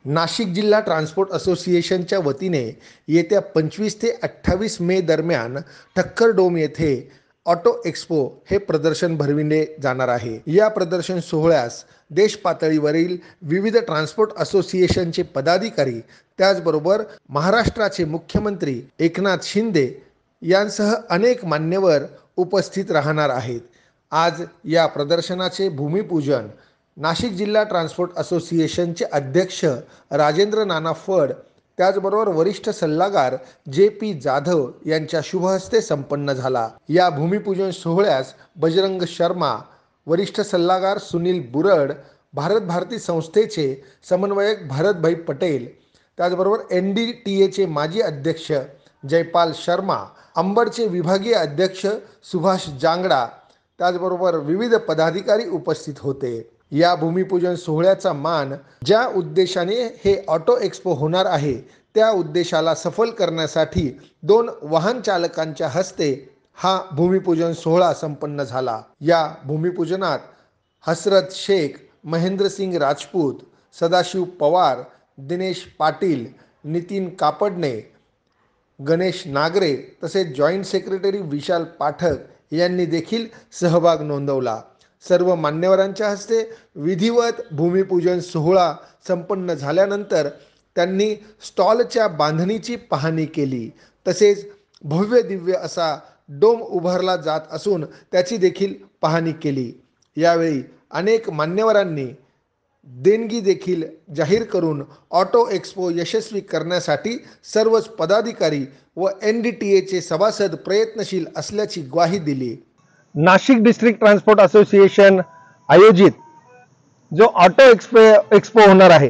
नाशिक जिल्हा ट्रान्सपोर्ट असोसिएशनच्या वतीने येत्या 25 ते 28 मे दरम्यान ठक्कर डोम येथे ऑटो एक्स्पो हे प्रदर्शन भरविले जाणार आहे। या प्रदर्शन सोहळ्यास देश पातळीवरील विविध ट्रान्सपोर्ट असोसिएशनचे पदाधिकारी, त्याचबरोबर महाराष्ट्राचे मुख्यमंत्री एकनाथ शिंदे यांसह अनेक मान्यवर उपस्थित राहणार आहेत। आज या प्रदर्शनाचे भूमिपूजन नाशिक जिल्हा ट्रान्सपोर्ट असोसिएशनचे अध्यक्ष राजेंद्र नाना फड, त्याचबरोबर वरिष्ठ सल्लागार JP जाधव यांच्या शुभहस्ते संपन्न झाला। या भूमिपूजन सोहळ्यास बजरंग शर्मा, वरिष्ठ सल्लागार सुनील बुरड, भारत भारती संस्थेचे समन्वयक भरतभाई पटेल, त्याचबरोबर NDTA माजी अध्यक्ष जयपाल शर्मा, अंबडचे विभागीय अध्यक्ष सुभाष जांगडा, त्याचबरोबर विविध पदाधिकारी उपस्थित होते। या भूमिपूजन सोहळ्याचा मान ज्या उद्देशाने हे ऑटो एक्स्पो होणार आहे त्या उद्देशाला सफल करण्यासाठी 2 वाहन चालकांच्या हस्ते हा भूमिपूजन सोहळा संपन्न झाला। या भूमिपूजनात हसरत शेख, महेंद्रसिंग राजपूत, सदाशिव पवार, दिनेश पाटील, नितीन कापडणे, गणेश नागरे तसेच जॉईंट सेक्रेटरी विशाल पाठक यांनी देखील सहभाग नोंदवला। सर्व मान्यवरांच्या हस्ते विधिवत भूमिपूजन सोहळा संपन्न झाल्यानंतर त्यांनी स्टॉलच्या बांधणीची पाहणी केली। तसेच भव्य दिव्य असा डोम उभारला जात असून त्याची देखील पाहणी केली। यावेळी अनेक मान्यवरांनी देणगी देखील जाहीर करून ऑटो एक्स्पो यशस्वी करण्यासाठी सर्वच पदाधिकारी व NDTAचे सभासद प्रयत्नशील असल्याची ग्वाही दिली। नाशिक डिस्ट्रिक्ट ट्रान्सपोर्ट असोसिएशन आयोजित जो ऑटो एक्स्पो होणार आहे,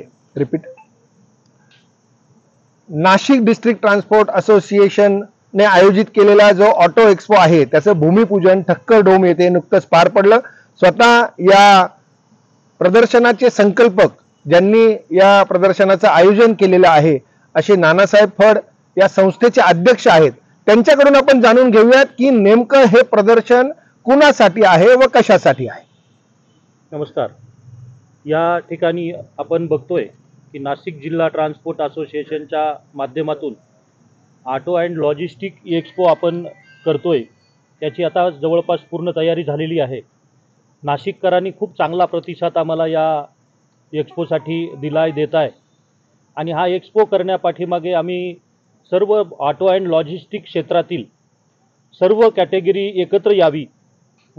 नाशिक डिस्ट्रिक्ट ट्रान्सपोर्ट असोसिएशन ने आयोजित केलेला जो ऑटो एक्स्पो आहे त्याचं भूमिपूजन ठक्कर डोम येथे नुकतंच पार पडलं। स्वतः या प्रदर्शनाचे संकल्पक, ज्यांनी या प्रदर्शनाचं आयोजन केलेलं आहे, असे नानासाहेब फड या संस्थेचे अध्यक्ष आहेत। त्यांच्याकडून आपण जाणून घेऊयात की नेमकं हे प्रदर्शन कुणासाठी आहे व कशासाठी आहे। नमस्कार। या ठिकाणी आपण बघतोय की नाशिक जिल्हा ट्रान्सपोर्ट असोसिएशनच्या माध्यमातून ऑटो अँड लॉजिस्टिक एक्स्पो आपण करतोय। त्याची आता जवळपास पूर्ण तयारी झालेली आहे। नाशिककरांनी खूप चांगला प्रतिसाद आम्हाला या एक्स्पोसाठी देत आहे आणि हा एक्स्पो करण्यापाठीमागे आम्ही सर्व ऑटो अँड लॉजिस्टिक क्षेत्रातील सर्व कॅटेगरी एकत्र यावी व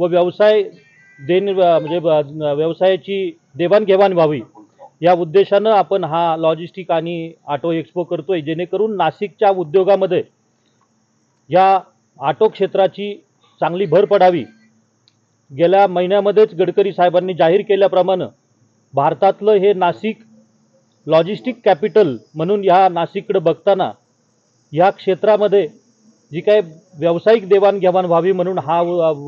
व्यवसायाची देवाणघेवाण व्हावी या उद्देशानं आपण हा लॉजिस्टिक आणि ऑटो एक्स्पो करतोय, जेणेकरून नाशिकच्या उद्योगामध्ये या ऑटो क्षेत्राची चांगली भर पडावी। गेल्या महिन्यामध्येच गडकरी साहेबांनी जाहीर केल्याप्रमाणे भारतातलं हे नाशिक लॉजिस्टिक कॅपिटल म्हणून ह्या नाशिककडे बघताना या क्षेत्रामध्ये जी काय व्यावसायिक देवाणघेवाण व्हावी म्हणून हा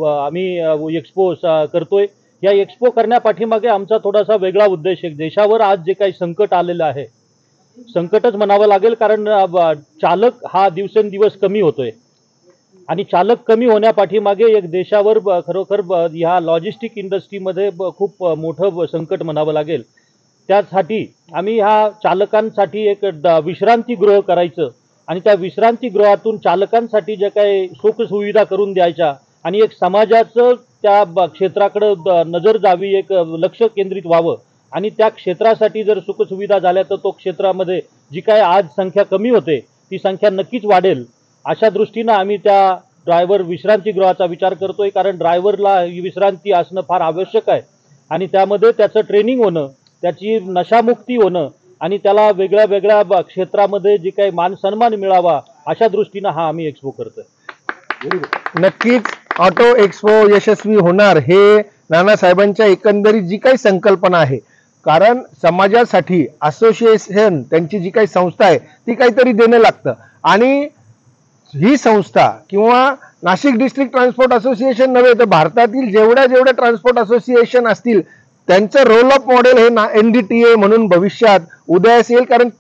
आम्ही एक्स्पो करतोय। या एक्स्पो करण्यापाठीमागे आमचा थोडासा वेगळा उद्देश आहे। देशावर आज जे काही संकट आलेलं आहे, संकटच म्हणावं लागेल, कारण चालक हा दिवसेंदिवस कमी होतोय आणि चालक कमी होण्यापाठीमागे एक देशावर खरोखर ह्या लॉजिस्टिक इंडस्ट्रीमध्ये खूप मोठं संकट म्हणावं लागेल। त्यासाठी आम्ही ह्या चालकांसाठी एक विश्रांतीगृह करायचं आणि त्या विश्रांतीगृहातून चालकांसाठी जे काही सुखसुविधा करून द्यायच्या आणि एक समाजाचं त्या क्षेत्राकडे नजर जावी, एक लक्ष केंद्रित व्हावं आणि त्या क्षेत्रासाठी जर सुखसुविधा झाल्या तर तो क्षेत्रामध्ये जी काय आज संख्या कमी होते ती संख्या नक्कीच वाढेल। अशा दृष्टीनं आम्ही त्या ड्रायव्हर विश्रांतीगृहाचा विचार करतोय, कारण ड्रायव्हरला विश्रांती असणं फार आवश्यक आहे आणि त्यामध्ये त्याचं ट्रेनिंग होणं, त्याची नशामुक्ती होणं आणि त्याला वेगळ्या वेगळ्या क्षेत्रामध्ये जी काही मान सन्मान मिळावा अशा दृष्टीनं हा आम्ही एक्स्पो करतोय। नक्कीच ऑटो एक्स्पो यशस्वी होणार हे नानासाहेबांच्या एकंदरीत जी काही संकल्पना आहे, कारण समाजासाठी असोसिएशन त्यांची जी काही संस्था आहे ती काहीतरी देणं लागतं आणि ही संस्था किंवा नाशिक डिस्ट्रिक्ट ट्रान्सपोर्ट असोसिएशन नव्हे तर भारतातील जेवढ्या ट्रान्सपोर्ट असोसिएशन असतील त्यांचं रोल ऑफ मॉडेल हे NDTA म्हणून भविष्यात उदयास येईल। कारण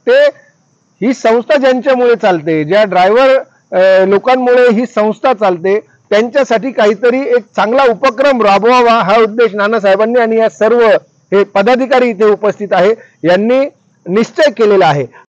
ही संस्था ज्यांच्यामुळे चालते, ज्या ड्रायव्हर लोकांमुळे ही संस्था चालते, त्यांच्यासाठी काहीतरी एक चांगला उपक्रम राबवावा हा उद्देश नानासाहेबांनी आणि या सर्व हे पदाधिकारी इथे उपस्थित आहे यांनी निश्चय केलेला आहे.